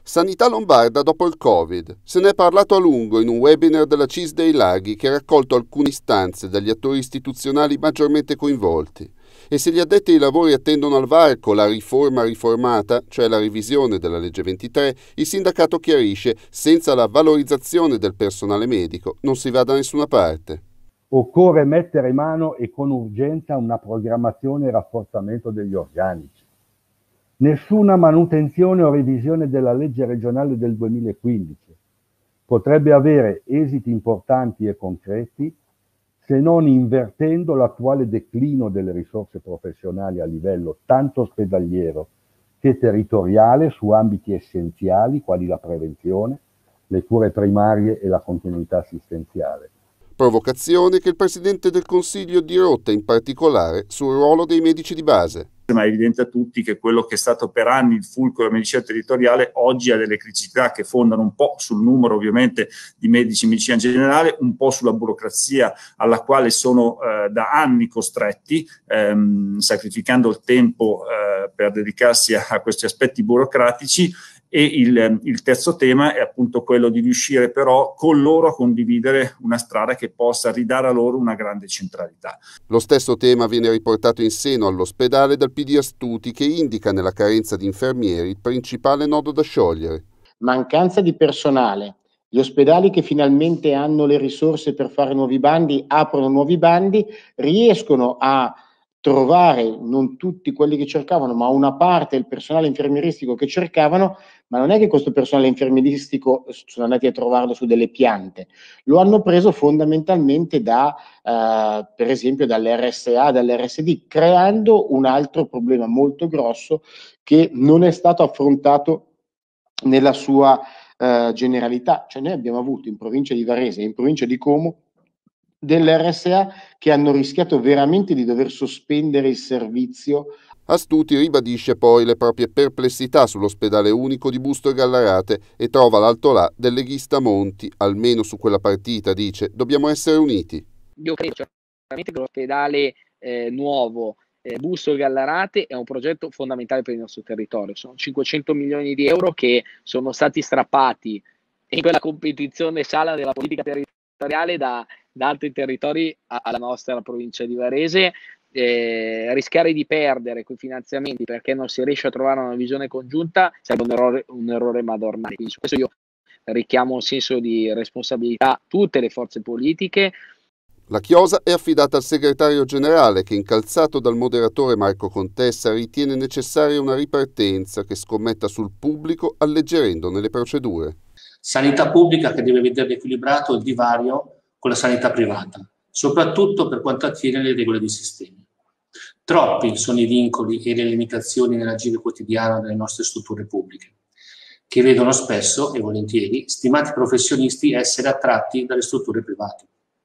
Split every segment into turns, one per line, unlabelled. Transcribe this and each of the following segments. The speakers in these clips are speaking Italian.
Sanità lombarda dopo il Covid. Se ne è parlato a lungo in un webinar della CIS dei Laghi che ha raccolto alcune istanze dagli attori istituzionali maggiormente coinvolti. E se gli addetti ai lavori attendono al varco la riforma riformata, cioè la revisione della legge 23, il sindacato chiarisce: senza la valorizzazione del personale medico non si va da nessuna parte.
Occorre mettere mano e con urgenza a una programmazione e rafforzamento degli organici. Nessuna manutenzione o revisione della legge regionale del 2015 potrebbe avere esiti importanti e concreti se non invertendo l'attuale declino delle risorse professionali a livello tanto ospedaliero che territoriale su ambiti essenziali quali la prevenzione, le cure primarie e la continuità assistenziale.
Provocazione che il Presidente del Consiglio dirotta in particolare sul ruolo dei medici di base.
Ma è evidente a tutti che quello che è stato per anni il fulcro della medicina territoriale oggi ha delle criticità che fondano un po' sul numero ovviamente di medici in medicina generale, un po' sulla burocrazia alla quale sono da anni costretti, sacrificando il tempo per dedicarsi a questi aspetti burocratici. E il terzo tema è appunto quello di riuscire però con loro a condividere una strada che possa ridare a loro una grande centralità.
Lo stesso tema viene riportato in seno all'ospedale dal PD Astuti, che indica nella carenza di infermieri il principale nodo da sciogliere.
Mancanza di personale. Gli ospedali che finalmente hanno le risorse per fare nuovi bandi, aprono nuovi bandi, riescono a trovare non tutti quelli che cercavano, ma una parte del personale infermieristico che cercavano, ma non è che questo personale infermieristico sono andati a trovarlo su delle piante, lo hanno preso fondamentalmente per esempio dall'RSA, dall'RSD, creando un altro problema molto grosso che non è stato affrontato nella sua generalità. Cioè noi abbiamo avuto in provincia di Varese e in provincia di Como dell'RSA che hanno rischiato veramente di dover sospendere il servizio.
Astuti ribadisce poi le proprie perplessità sull'ospedale unico di Busto e Gallarate e trova l'altolà del leghista Monti, almeno su quella partita, dice: dobbiamo essere uniti.
Io credo veramente che l'ospedale nuovo Busto e Gallarate è un progetto fondamentale per il nostro territorio. Sono 500 milioni di euro che sono stati strappati in quella competizione sana della politica territoriale da altri territori alla nostra provincia di Varese. Rischiare di perdere quei finanziamenti perché non si riesce a trovare una visione congiunta sarebbe un errore madornale. Quindi su questo io richiamo un senso di responsabilità a tutte le forze politiche.
La chiosa è affidata al segretario generale che, incalzato dal moderatore Marco Contessa, ritiene necessaria una ripartenza che scommetta sul pubblico alleggerendone le procedure.
Sanità pubblica che deve vedere equilibrato il divario con la sanità privata, soprattutto per quanto attiene le regole di sistema. Troppi sono i vincoli e le limitazioni nell'agire quotidiano delle nostre strutture pubbliche, che vedono spesso e volentieri stimati professionisti essere attratti dalle strutture private.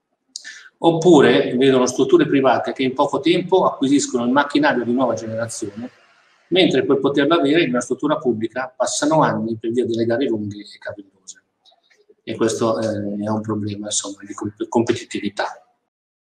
Oppure vedono strutture private che in poco tempo acquisiscono il macchinario di nuova generazione, mentre per poterlo avere in una struttura pubblica passano anni per via delle gare lunghe e cavellose. E questo è un problema, insomma, di competitività.